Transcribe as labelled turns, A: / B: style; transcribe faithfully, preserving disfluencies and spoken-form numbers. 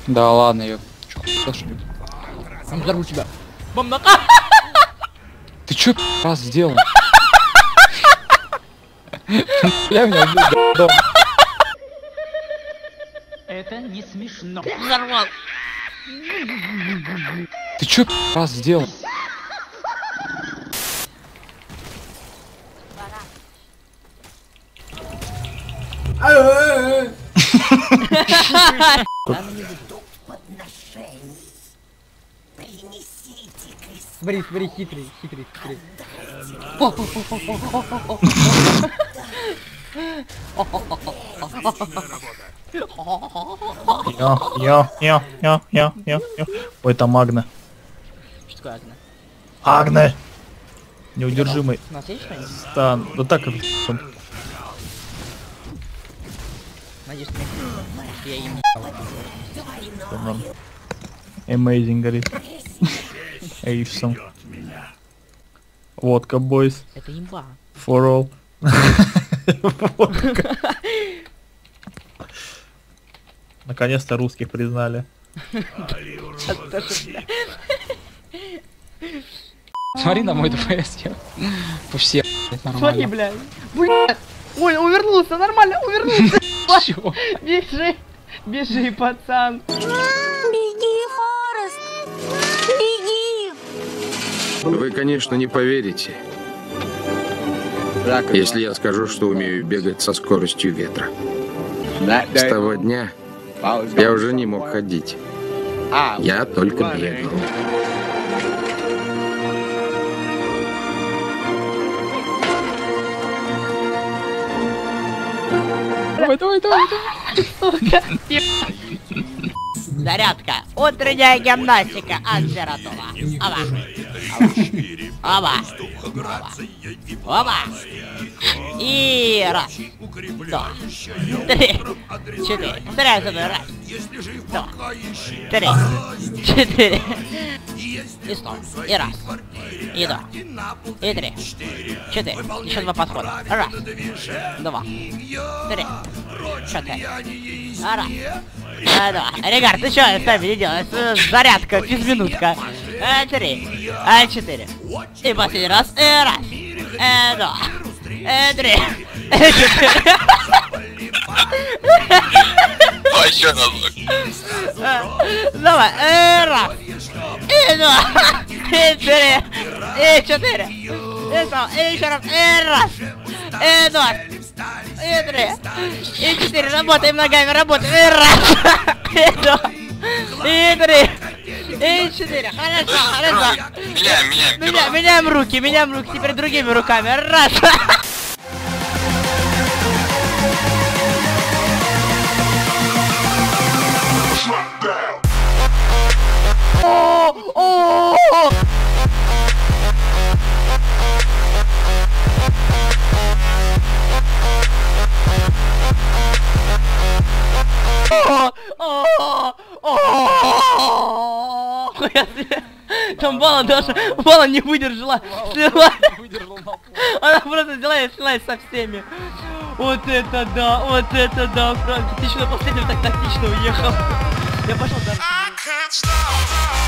A: Да ладно, я... Чё, что ли?
B: Взорву тебя. Бомба.
A: Ты чё, раз сделал? Я меня убил, дом.
B: Это не смешно. Взорвал.
A: Ты чё, раз сделал?
B: Смотри, смотри, хитрый, хитрый, хитрый.
C: Йо, йо, йо, йо, йо, йо, йо. Ой, там Агне.
B: Что такое Агне?
C: Агне! Неудержимый
B: У нас есть что-нибудь?
C: стан. Да так как...
B: Надеюсь, ты я им не
C: Amazing горит. Эйвсон. Водка, бойс.
B: Это имба.
C: For all. Водка. Наконец-то русских признали.
A: Смотри на мой ДПС, я... По всем,
B: Смотри,
A: нормально.
B: блядь. Блядь. Ой, увернулся, нормально, увернулся.
A: Чего?
B: Бежи, бежи, пацан.
D: Беги, Форест! Беги!
E: Вы, конечно, не поверите, если я скажу, что умею бегать со скоростью ветра. С того дня я уже не мог ходить. Я только бегал.
A: Давай, давай, давай,
B: Сука. Зарядка. Утренняя гимнастика от Зератова. Оба. Оба. Оба. Оба. И раз. Два. Три. Четыре. Повторяю за мной. Раз. Два. Три. Четыре. И сто. И раз. И два. И три. Четыре. Еще два подхода. Раз. Два. Три. Четыре. Раз. А, два. Регар, ты что с нами не делаешь? Зарядка, физминутка. А, три. А, четыре. И последний раз. И раз. И два. И три. И четыре.
F: А еще разок.
B: Давай. И раз. И два. И три. И четыре. И два. И еще раз. И раз. И два. И три. И четыре. Работаем ногами, работаем. И раз. И два. И три. И четыре. Хорошо, хорошо.
F: Меняем, меняем,
B: Меня, меняем руки, меняем руки. Теперь другими руками. Раз. О, о, о. Там Бала даже, Бала не выдержала, слилась. Она просто взяла и слилась со всеми. Вот это да, вот это да, правда. Ты еще на последнем так тактично уехал. Я пошел дальше.